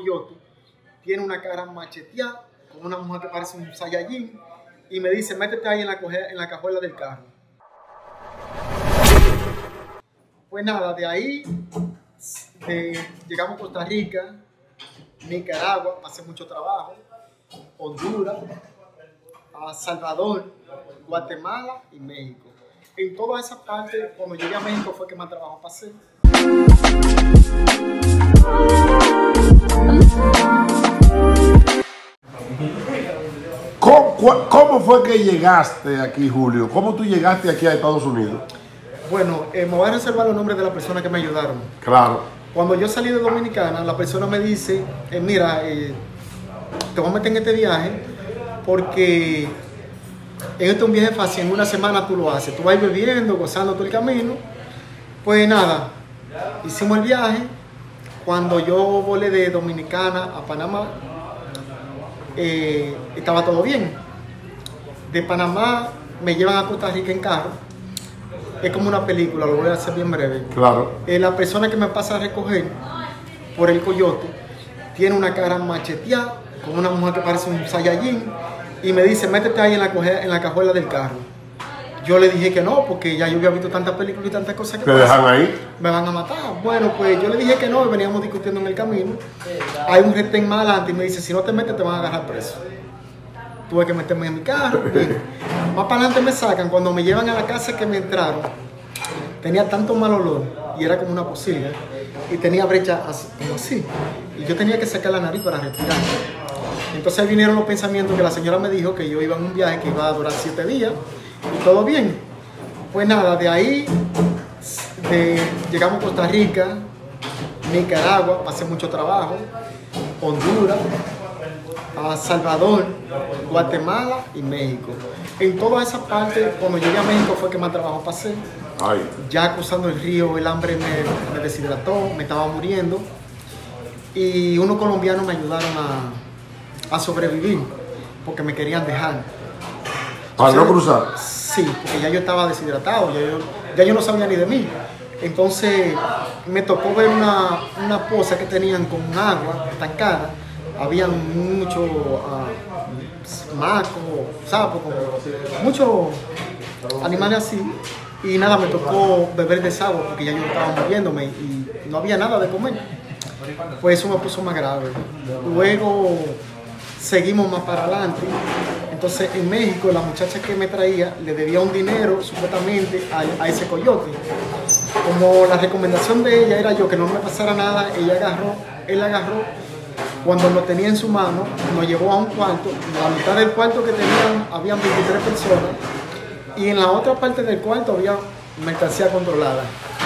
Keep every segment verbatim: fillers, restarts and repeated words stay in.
coyote, tiene una cara macheteada, con una mujer que parece un Saiyajin, y me dice, métete ahí en la, en la cajuela del carro. Pues nada, de ahí de, llegamos a Costa Rica, Nicaragua, pasé mucho trabajo, Honduras, a Salvador, Guatemala y México. En todas esas partes, cuando llegué a México fue que más trabajo pasé. ¿Cómo, ¿Cómo fue que llegaste aquí, Julio? ¿Cómo tú llegaste aquí a Estados Unidos? Bueno, eh, me voy a reservar los nombres de las personas que me ayudaron. Claro. Cuando yo salí de Dominicana, la persona me dice, eh, mira, eh, te voy a meter en este viaje porque en este es un viaje fácil, en una semana tú lo haces. Tú vas bebiendo, gozando todo el camino. Pues nada, hicimos el viaje. Cuando yo volé de Dominicana a Panamá, eh, estaba todo bien. De Panamá me llevan a Costa Rica en carro. Es como una película, lo voy a hacer bien breve. Claro. Eh, la persona que me pasa a recoger por el coyote tiene una cara macheteada, con una mujer que parece un Saiyajin, y me dice, métete ahí en la, en la cajuela del carro. Yo le dije que no, porque ya yo había visto tantas películas y tantas cosas que ¿Te pasan. dejan ahí? Me van a matar. Bueno, pues yo le dije que no, y veníamos discutiendo en el camino. Hay un retén más adelante y me dice, si no te metes te van a agarrar preso. Tuve que meterme en mi carro. Más para adelante me sacan. Cuando me llevan a la casa que me entraron, tenía tanto mal olor y era como una pocilga y tenía brecha así, como así. Y yo tenía que sacar la nariz para respirar. Entonces ahí vinieron los pensamientos que la señora me dijo que yo iba en un viaje que iba a durar siete días y todo bien. Pues nada, de ahí de, llegamos a Costa Rica, Nicaragua, pasé mucho trabajo, Honduras, a Salvador, Guatemala y México. En todas esas partes, cuando llegué a México fue que más trabajo pasé. Ay. Ya cruzando el río, el hambre me, me deshidrató, me estaba muriendo. Y unos colombianos me ayudaron a, a sobrevivir, porque me querían dejar. ¿Para no cruzar? Sí, porque ya yo estaba deshidratado, ya yo, ya yo no sabía ni de mí. Entonces me tocó ver una, una poza que tenían con agua estancada. Habían muchos uh, macos, sapos, muchos animales así. Y nada, me tocó beber desagüe porque ya yo estaba muriéndome y no había nada de comer. Pues eso me puso más grave. Luego seguimos más para adelante. Entonces en México la muchacha que me traía le debía un dinero supuestamente a, a ese coyote. Como la recomendación de ella era yo que no me pasara nada, ella agarró, él agarró. Cuando lo tenía en su mano, nos llevó a un cuarto. En la mitad del cuarto que tenían, habían veintitrés personas. Y en la otra parte del cuarto había mercancía controlada.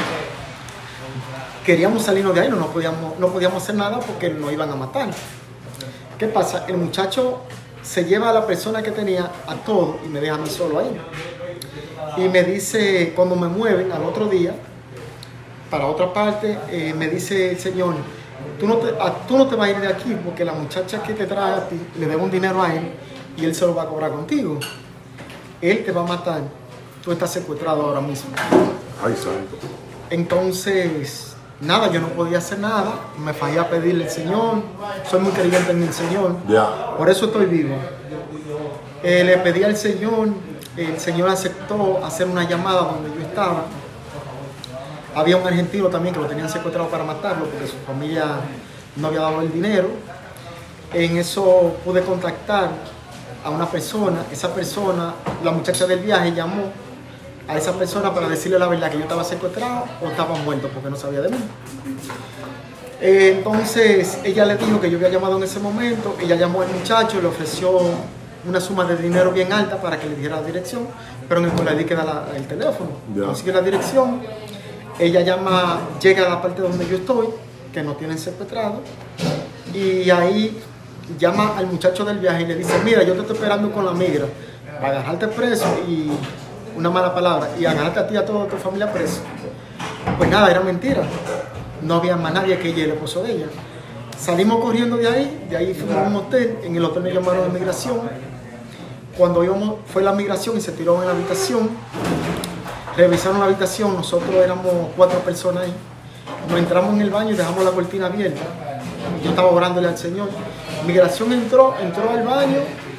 Queríamos salirnos de ahí, no, no, podíamos, no podíamos hacer nada porque nos iban a matar. ¿Qué pasa? El muchacho se lleva a la persona que tenía a todo y me deja a mí solo ahí. Y me dice, cuando me mueven al otro día, para otra parte, eh, me dice el señor, Tú no, te, a, tú no te vas a ir de aquí porque la muchacha que te trae a ti le debe un dinero a él y él se lo va a cobrar contigo. Él te va a matar. Tú estás secuestrado ahora mismo. Ay, santo. Entonces, nada, yo no podía hacer nada. Me fallé a pedirle al Señor. Soy muy creyente en el Señor. Yeah. Por eso estoy vivo. Eh, le pedí al Señor. El Señor aceptó hacer una llamada donde yo estaba. Había un argentino también que lo tenían secuestrado para matarlo porque su familia no había dado el dinero. En eso pude contactar a una persona. Esa persona, la muchacha del viaje, llamó a esa persona para decirle la verdad que yo estaba secuestrado o estaba muerto porque no sabía de mí. Entonces ella le dijo que yo había llamado en ese momento. Ella llamó al muchacho y le ofreció una suma de dinero bien alta para que le diera la dirección, pero en el cual le queda la, el teléfono. Yeah. Consigue la dirección. Ella llama, llega a la parte donde yo estoy, que no tienen secuestrado, y ahí llama al muchacho del viaje y le dice, mira, yo te estoy esperando con la migra para agarrarte preso y una mala palabra, y agarrarte a ti y a toda tu familia preso. Pues nada, era mentira. No había más nadie que ella y el esposo de ella. Salimos corriendo de ahí, de ahí fuimos a un hotel, en el hotel me llamaron de migración. Cuando íbamos, fue la migración y se tiró en la habitación. Revisaron la habitación, nosotros éramos cuatro personas ahí. Nos entramos en el baño y dejamos la cortina abierta. yo estaba orándole al Señor. Migración entró, entró al baño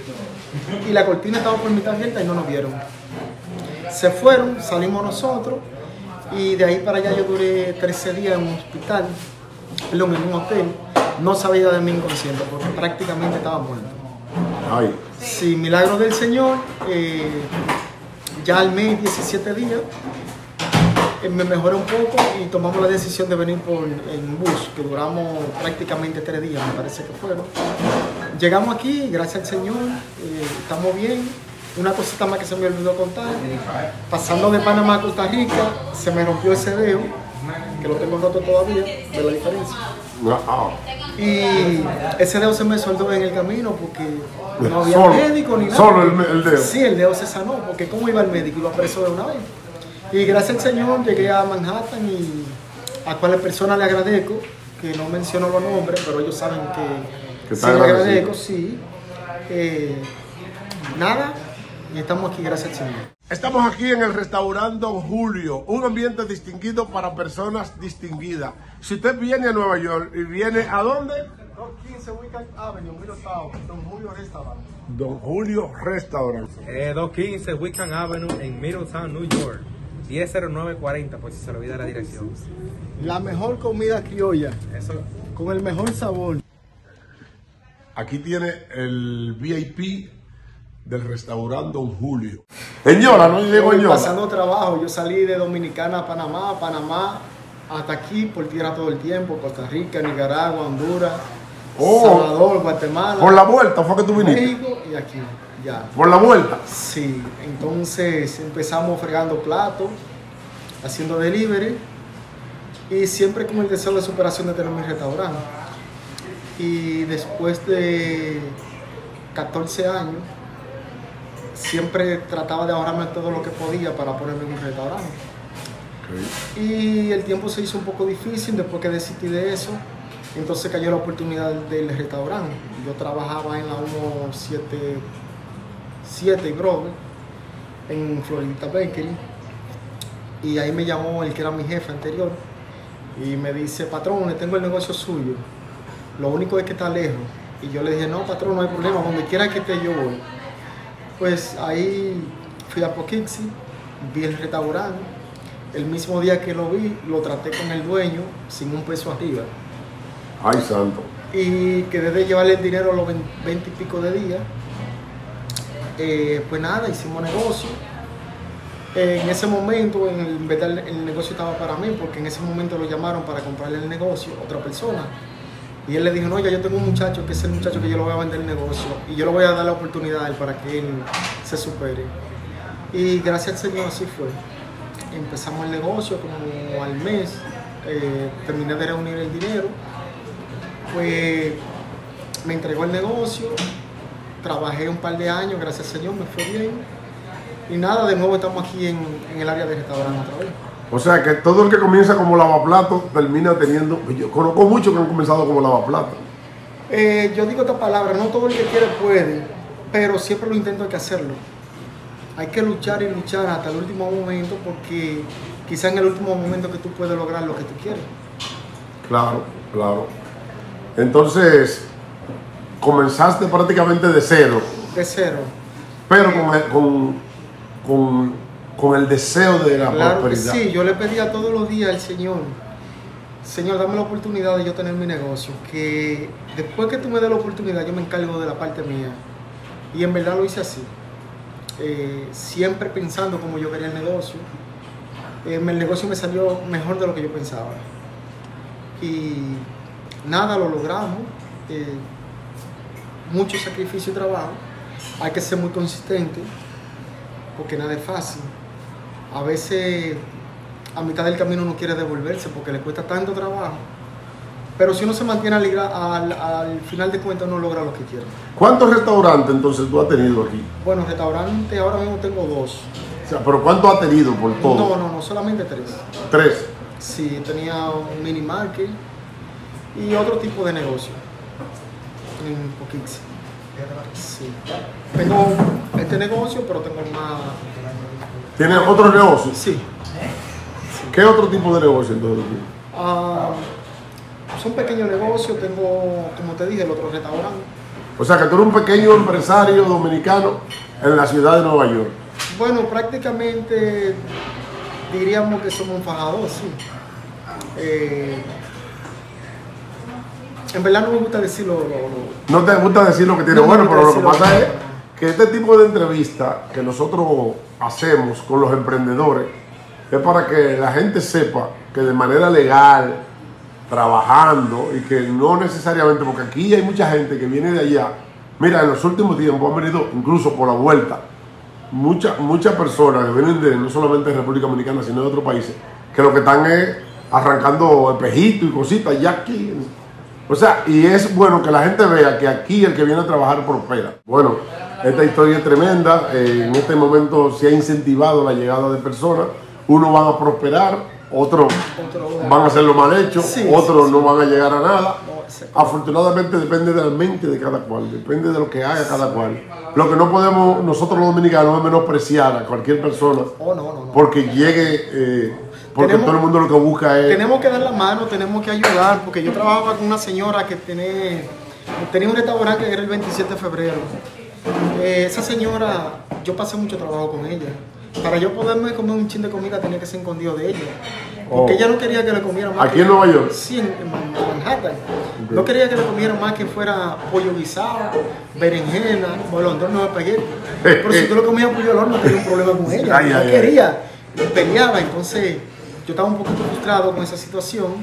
y la cortina estaba por mitad abierta y no nos vieron. Se fueron, salimos nosotros y de ahí para allá yo duré trece días en un hospital, en un hotel. No sabía de mí inconsciente porque prácticamente estaba muerto. Ay. Sí, milagro del Señor. Eh, ya al mes, diecisiete días, eh, me mejoré un poco y tomamos la decisión de venir por, en bus, que duramos prácticamente tres días, me parece que fueron. Llegamos aquí, gracias al Señor, eh, estamos bien. Una cosita más que se me olvidó contar, pasando de Panamá a Costa Rica, se me rompió ese dedo, que lo tengo roto todavía, de la diferencia. Wow. Y ese dedo se me soldó en el camino porque no había Solo, médico ni nada. Solo el, el dedo. Sí, el dedo se sanó, porque ¿cómo iba el médico? Iba preso de una vez. Y gracias al Señor llegué a Manhattan y a cuáles personas le agradezco, que no menciono los nombres, pero ellos saben que, que sí le agradezco, sí. Eh, nada, y estamos aquí gracias al Señor. Estamos aquí en el restaurante Don Julio, un ambiente distinguido para personas distinguidas. Si usted viene a Nueva York y viene ¿a dónde? dos quince Wickham Avenue, Middletown, Don Julio Restaurant. Don Julio Restaurant. Eh, dos quince Wickham Avenue en Middletown, New York. diez cero nueve cuarenta, por si se le olvida la dirección. La mejor comida criolla, Eso. con el mejor sabor. Aquí tiene el V I P del restaurante Don Julio. Señora, no llego yo. Pasando trabajo, yo salí de Dominicana a Panamá, Panamá hasta aquí por tierra todo el tiempo, Costa Rica, Nicaragua, Honduras, Oh, Salvador, Guatemala. Por la vuelta fue que tú viniste. México y aquí, ya. Por la vuelta. Sí, entonces empezamos fregando platos, haciendo delivery y siempre con el deseo de superación de tener mi restaurante. Y después de catorce años, siempre trataba de ahorrarme todo lo que podía para ponerme en un restaurante. Okay. Y el tiempo se hizo un poco difícil después que decidí de eso. Entonces cayó la oportunidad del restaurante. Yo trabajaba en la uno siete siete y Broadway, en Florida Bakery. Y ahí me llamó el que era mi jefe anterior y me dice: patrón, le tengo el negocio suyo. Lo único es que está lejos. Y yo le dije: no, patrón, no hay problema. Donde quiera que esté yo voy. Pues ahí fui a Poughkeepsie, vi el restaurante. El mismo día que lo vi, lo traté con el dueño sin un peso arriba. Ay, santo. Y quedé de llevarle el dinero a los veinte y pico de días. Eh, pues nada, hicimos negocio. Eh, en ese momento, en, el, en verdad, el negocio estaba para mí, porque en ese momento lo llamaron para comprarle el negocio a otra persona. Y él le dijo: no, ya yo tengo un muchacho que es el muchacho que yo le voy a vender el negocio y yo le voy a dar la oportunidad a él para que él se supere. Y gracias al Señor así fue. Empezamos el negocio como al mes, eh, terminé de reunir el dinero, pues me entregó el negocio, trabajé un par de años, gracias al Señor me fue bien. Y nada, de nuevo estamos aquí en, en el área de restaurante otra vez. O sea que todo el que comienza como lavaplato termina teniendo... Yo conozco muchos que han comenzado como lavaplato. Eh, yo digo esta palabra: no todo el que quiere puede, pero siempre lo intento, hay que hacerlo. Hay que luchar y luchar hasta el último momento, porque quizá en el último momento que tú puedes lograr lo que tú quieres. Claro, claro. Entonces, comenzaste prácticamente de cero. De cero. Pero con el, con, con, con el deseo de la claro prosperidad. Que sí, yo le pedía todos los días al Señor: Señor, dame la oportunidad de yo tener mi negocio, que después que tú me des la oportunidad yo me encargo de la parte mía. Y en verdad lo hice así, eh, siempre pensando como yo quería el negocio. Eh, el negocio me salió mejor de lo que yo pensaba. Y nada, lo logramos. Eh, mucho sacrificio y trabajo. Hay que ser muy consistente, porque nada es fácil. A veces a mitad del camino uno quiere devolverse porque le cuesta tanto trabajo, pero si uno se mantiene al, al, al final de cuentas uno logra lo que quiere. ¿Cuántos restaurantes entonces tú has tenido aquí? Bueno, restaurantes ahora mismo tengo dos. O sea, ¿pero cuántos has tenido por todo? No, no, no, solamente tres. ¿Tres? Sí, tenía un mini market y otro tipo de negocio en Poughkeepsie. Sí. Tengo este negocio, pero tengo más. ¿Tienes otro negocio? Sí. ¿Qué otro tipo de negocio entonces? Uh, son pequeños negocios, tengo, como te dije, el otro restaurante. O sea que tú eres un pequeño empresario dominicano en la ciudad de Nueva York. Bueno, prácticamente diríamos que somos un fajador, sí. Eh, en verdad no me gusta decirlo. Lo, lo, no te gusta decir lo que tiene no bueno, pero lo que decirlo. pasa es que este tipo de entrevistas que nosotros hacemos con los emprendedores es para que la gente sepa que de manera legal, trabajando, y que no necesariamente, porque aquí hay mucha gente que viene de allá. Mira, en los últimos tiempos han venido, incluso por la vuelta, muchas muchas personas que vienen de no solamente de República Dominicana, sino de otros países, que lo que están es arrancando espejitos y cositas ya aquí. O sea, y es bueno que la gente vea que aquí el que viene a trabajar prospera. Bueno, esta historia es tremenda. Eh, en este momento se ha incentivado la llegada de personas. Unos van a prosperar, otros van a hacerlo mal hecho, sí, otros sí, sí. no van a llegar a nada. Afortunadamente depende de la mente de cada cual, depende de lo que haga cada cual. Lo que no podemos nosotros los dominicanos es menospreciar a cualquier persona oh, no, no, no. porque llegue, eh, porque tenemos, todo el mundo lo que busca es... Tenemos que dar la mano, tenemos que ayudar, porque yo trabajaba con una señora que tiene, tenía un restaurante que era el veintisiete de febrero. Eh, esa señora, yo pasé mucho trabajo con ella. Para yo poderme comer un chin de comida tenía que ser escondido de ella. Porque oh. ella no quería que le comiera más. ¿Aquí que, en Nueva York? Sí, en, en Manhattan. Okay. No quería que le comiera más que fuera pollo guisado, berenjena, bolondón de espagueti. Pero si tú le comías pollo al horno, tenía un problema con ella. Ay, no ay, quería, ay. peleaba. Entonces yo estaba un poquito frustrado con esa situación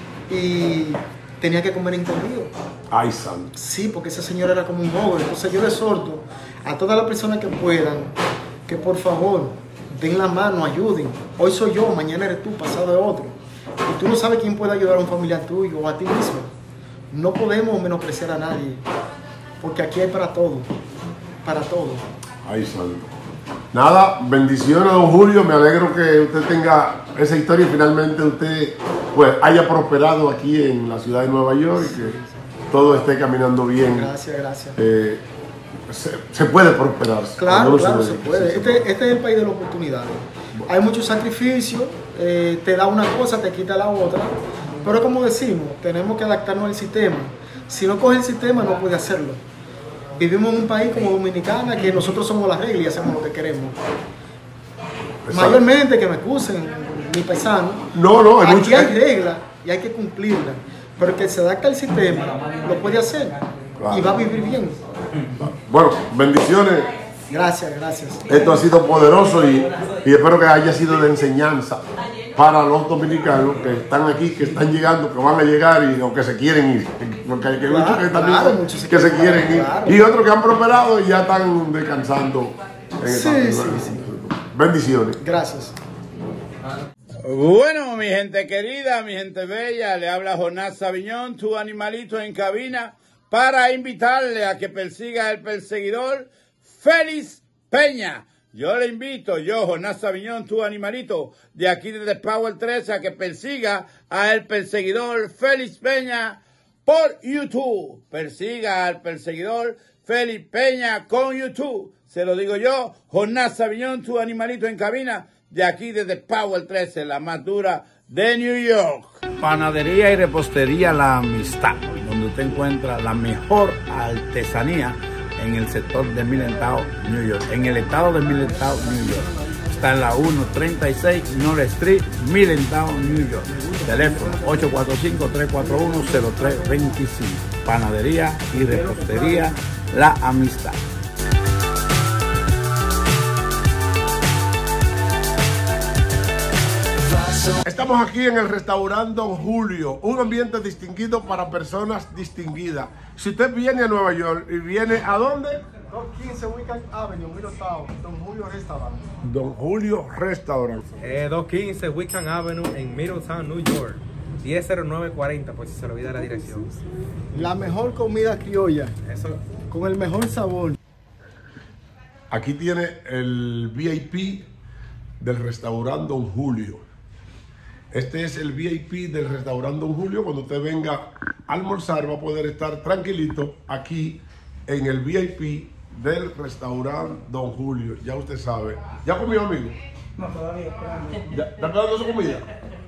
y tenía que comer escondido. Ay, santo. Sí, porque esa señora era como un ogro. Entonces yo le exhorto a todas las personas que puedan que por favor den la mano, ayuden. Hoy soy yo, mañana eres tú, pasado es otro. Y tú no sabes quién puede ayudar a un familiar tuyo o a ti mismo. No podemos menospreciar a nadie, porque aquí hay para todo, para todo. Ay, santo. Nada, bendiciones, don Julio. Me alegro que usted tenga esa historia y finalmente usted pues haya prosperado aquí en la ciudad de Nueva York y que todo esté caminando bien. Gracias, gracias. Eh, Se, se puede prosperar. Claro, no claro, se, se puede. Sí, este, este es el país de las oportunidades. Bueno. Hay muchos sacrificios, eh, te da una cosa, te quita la otra. Pero como decimos, tenemos que adaptarnos al sistema. Si no coge el sistema, no puede hacerlo. Vivimos en un país como Dominicana, que nosotros somos la regla y hacemos lo que queremos. Exacto. Mayormente, que me excusen, mi paisano. No, no, hay aquí mucho... hay reglas y hay que cumplirlas. Pero el que se adapta al sistema, lo puede hacer. Claro. Y va a vivir bien. Bueno, bendiciones. Gracias, gracias. Esto ha sido poderoso y, y espero que haya sido de enseñanza para los dominicanos que están aquí, que están llegando, que van a llegar y o que se quieren ir. Porque hay que claro, muchos que, están claro, muchos que se quieren ir. Claro. Y otros que han prosperado y ya están descansando en sí, esta sí, sí. Bendiciones. Gracias. Bueno, mi gente querida, mi gente bella, le habla Jonás Sabiñón, tu animalito en cabina, para invitarle a que persiga al perseguidor Félix Peña. Yo le invito, yo, Jonás Sabiñón, tu animalito, de aquí desde Power trece, a que persiga al perseguidor Félix Peña por YouTube. Persiga al perseguidor Félix Peña con YouTube. Se lo digo yo, Jonás Sabiñón, tu animalito en cabina, de aquí desde Power trece, la más dura de New York. Panadería y repostería La Amistad, donde usted encuentra la mejor artesanía en el sector de Middletown, New York, en el estado de Middletown, New York. Está en la ciento treinta y seis North Street, Middletown, New York. Teléfono ocho cuatro cinco, tres cuatro uno, cero tres dos cinco. Panadería y repostería La Amistad. Estamos aquí en el restaurante Don Julio, un ambiente distinguido para personas distinguidas. Si usted viene a Nueva York y viene ¿a dónde? doscientos quince Wickham Avenue, Middletown, Don Julio Restaurant. Don Julio Restaurant. Eh, doscientos quince Wickham Avenue en Middletown, New York. diez cero nueve cuarenta, por si se le olvida la dirección. La mejor comida criolla. Eso. Con el mejor sabor. Aquí tiene el V I P del restaurante Don Julio. Este es el V I P del restaurante Don Julio. Cuando usted venga a almorzar va a poder estar tranquilito aquí en el V I P del restaurante Don Julio. Ya usted sabe. ¿Ya comió, amigo? No, todavía. ¿Ya está esperando su comida?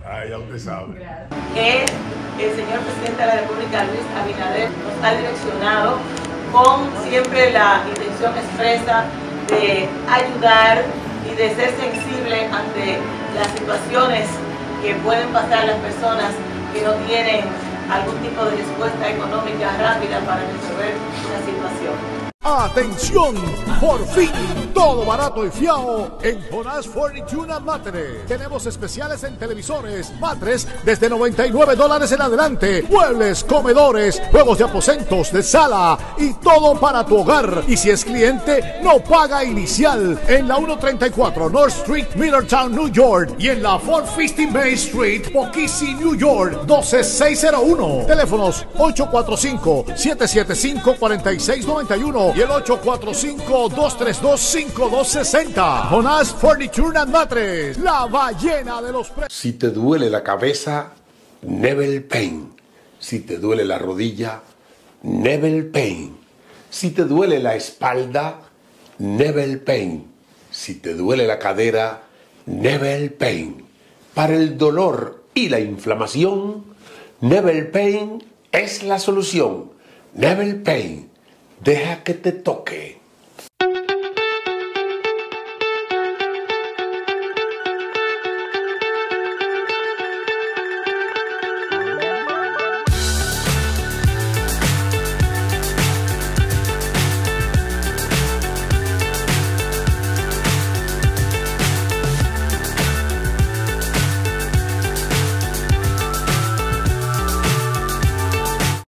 Ah, ya usted sabe. Que el señor presidente de la República, Luis Abinader, nos ha direccionado con siempre la intención expresa de ayudar y de ser sensible ante las situaciones que pueden pasar las personas que no tienen algún tipo de respuesta económica rápida para resolver una situación. ¡Atención! Por fin, todo barato y fiao en Jonás Furniture and Mattress. Tenemos especiales en televisores, matres desde noventa y nueve dólares en adelante, muebles, comedores, juegos de aposentos, de sala y todo para tu hogar. Y si es cliente, no paga inicial. En la ciento treinta y cuatro North Street, Middletown, New York, y en la cuatrocientos cincuenta Main Street, Poughkeepsie, New York, doce mil seiscientos uno. Teléfonos ocho cuatro cinco, siete siete cinco, cuatro seis nueve uno y el ocho cuatro cinco, dos tres dos, cinco dos seis cero. Jonás Furniture and Mattress, la ballena de los precios. Si te duele la cabeza, Nebel Pain. Si te duele la rodilla, Nebel Pain. Si te duele la espalda, Nebel Pain. Si te duele la cadera, Nebel Pain. Para el dolor y la inflamación, Nebel Pain es la solución. Nebel Pain. Deja que te toque.